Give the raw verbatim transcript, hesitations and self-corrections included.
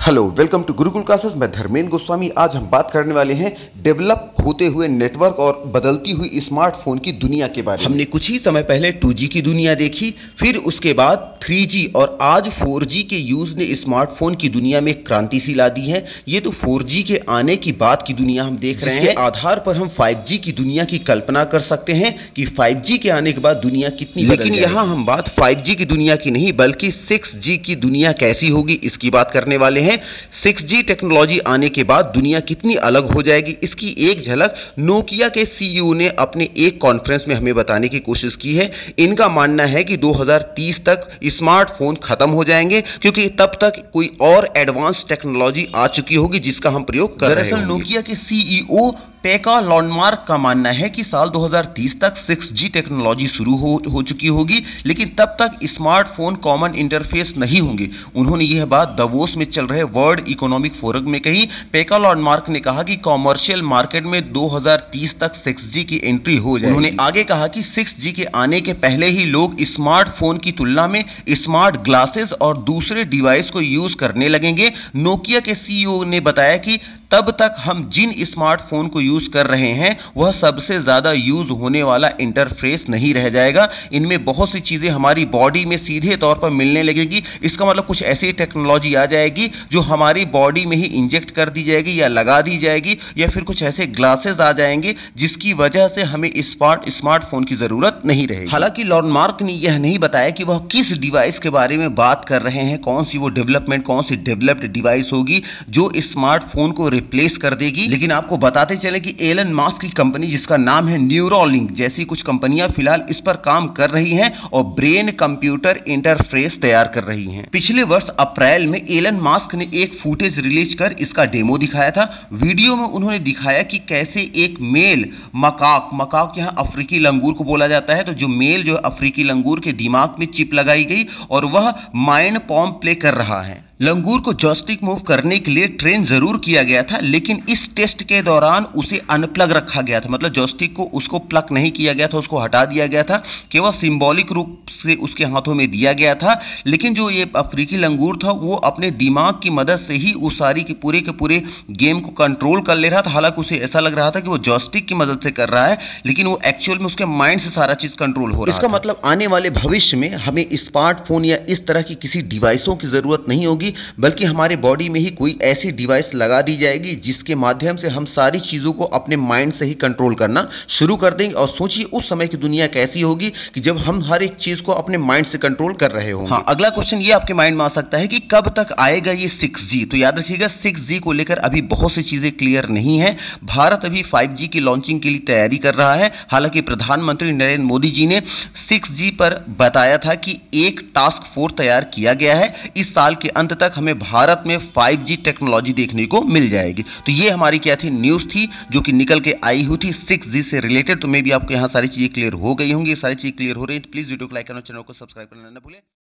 Hello, welcome to Gurukul classes. मैं धर्मेंद्र गोस्वामी। आज हम बात करने वाले हैं डेवलप होते हुए नेटवर्क और बदलती हुई स्मार्टफोन की दुनिया के बारे में। हमने कुछ ही समय पहले टू जी की दुनिया देखी, फिर उसके बाद थ्री जी और आज फोर जी के यूज ने स्मार्टफोन की दुनिया में क्रांति सी ला दी है। ये तो फोर जी के आने की बाद की दुनिया हम देख रहे हैं। इसके आधार पर हम फाइव जी की दुनिया की कल्पना कर सकते हैं कि फाइव जी के आने के बाद दुनिया कितनी बदल जाएगी। लेकिन यहाँ हम बात फाइव जी की दुनिया की नहीं बल्कि सिक्स जी की दुनिया कैसी होगी इसकी बात करने वाले हैं। सिक्स जी टेक्नोलॉजी आने के बाद दुनिया कितनी अलग हो जाएगी इसकी एक झलक नोकिया के सीईओ ने अपने एक कॉन्फ्रेंस में हमें बताने की कोशिश की है। इनका मानना है कि दो हज़ार तीस तक स्मार्टफोन खत्म हो जाएंगे क्योंकि तब तक कोई और एडवांस टेक्नोलॉजी आ चुकी होगी जिसका हम प्रयोग कर रहे हैं। दरअसल नोकिया के सीईओ पेका लॉन्डमार्क का मानना है कि साल दो हज़ार तीस तक सिक्स जी टेक्नोलॉजी शुरू हो, हो चुकी होगी, लेकिन तब तक स्मार्टफोन कॉमन इंटरफेस नहीं होंगे। उन्होंने यह बात दावोस में चल रहे वर्ल्ड इकोनॉमिक फोरम में कही। पेका लॉन्डमार्क ने कहा कि कॉमर्शियल मार्केट में दो हज़ार तीस तक सिक्स जी की एंट्री हो जाएगी। उन्होंने आगे कहा कि सिक्स जी के आने के पहले ही लोग स्मार्टफोन की तुलना में स्मार्ट ग्लासेस और दूसरे डिवाइस को यूज करने लगेंगे। नोकिया के सीईओ ने बताया कि तब तक हम जिन स्मार्टफोन को यूज कर रहे हैं वह सबसे ज्यादा यूज होने वाला इंटरफेस नहीं रह जाएगा। इनमें बहुत सी चीजें हमारी बॉडी में सीधे तौर पर मिलने लगेगी। इसका मतलब कुछ ऐसी टेक्नोलॉजी आ जाएगी जो हमारी बॉडी में ही इंजेक्ट कर दी जाएगी या लगा दी जाएगी, या फिर कुछ ऐसे ग्लासेस आ जाएंगे जिसकी वजह से हमें स्मार्ट स्मार्टफोन की जरूरत नहीं रहेगी। हालांकि लॉन्डमार्क ने यह नहीं बताया कि वह किस डिवाइस के बारे में बात कर रहे हैं, कौन सी वो डेवलपमेंट कौन सी डेवलप्ड डिवाइस होगी जो स्मार्टफोन को रिप्लेस कर देगी। लेकिन आपको बताते चले कि एलन मास्क की कंपनी जिसका नाम है न्यूरोलिंक जैसी कुछ कंपनियां फिलहाल इस पर काम कर रही हैं और ब्रेन कंप्यूटर इंटरफेस तैयार कर रही हैं। पिछले वर्ष अप्रैल में एलन मास्क ने एक फुटेज रिलीज कर इसका डेमो दिखाया था। वीडियो में उन्होंने दिखाया कि कैसे एक मेल मकाक मकाक यहाँ अफ्रीकी लंगूर को बोला जाता है, तो जो मेल जो अफ्रीकी लंगूर के दिमाग में चिप लगाई गई और वह माइंड पॉम्प प्ले कर रहा है। लंगूर को जॉयस्टिक मूव करने के लिए ट्रेन जरूर किया गया था, लेकिन इस टेस्ट के दौरान उसे अनप्लग रखा गया था। मतलब जॉयस्टिक को उसको प्लग नहीं किया गया था, उसको हटा दिया गया था, केवल सिंबॉलिक रूप से उसके हाथों में दिया गया था। लेकिन जो ये अफ्रीकी लंगूर था वो अपने दिमाग की मदद से ही उस सारी के पूरे के पूरे गेम को कंट्रोल कर ले रहा था। हालांकि उसे ऐसा लग रहा था कि वो जॉयस्टिक की मदद से कर रहा है, लेकिन वो एक्चुअल में उसके माइंड से सारा चीज कंट्रोल हो रहा है। इसका मतलब आने वाले भविष्य में हमें स्मार्टफोन या इस तरह की किसी डिवाइसों की जरूरत नहीं होगी, बल्कि हमारे बॉडी में ही कोई ऐसी डिवाइस लगा दी जाएगी जिसके माध्यम से हम सारी चीजों को अपने माइंड से ही कंट्रोल करना शुरू कर देंगे। और सोचिए उस समय की दुनिया कैसी होगी कि जब हम हर एक चीज को अपने माइंड से कंट्रोल कर रहे होंगे। हाँ, अगला क्वेश्चन ये आपके माइंड में आ सकता है कि कब तक आएगा ये सिक्स जी। तो याद रखिएगा सिक्स जी को लेकर अभी बहुत सी चीजें क्लियर नहीं है। भारत अभी फाइव जी की लॉन्चिंग के लिए तैयारी कर रहा है। हालांकि प्रधानमंत्री नरेंद्र मोदी जी ने सिक्स जी पर बताया था कि एक टास्क फोर्स तैयार किया गया है। इस साल के अंत तक हमें भारत में फाइव जी टेक्नोलॉजी देखने को मिल जाएगी। तो ये हमारी क्या थी, न्यूज़ थी जो कि निकल के आई हुई थी सिक्स जी से रिलेटेड। तो मे भी आपको यहाँ सारी चीज़ें क्लियर हो गई होंगी। सारी चीज़ें क्लियर हो रही है तो प्लीज़ वीडियो को लाइक करना, चैनल को सब्सक्राइब करना ना भूलें।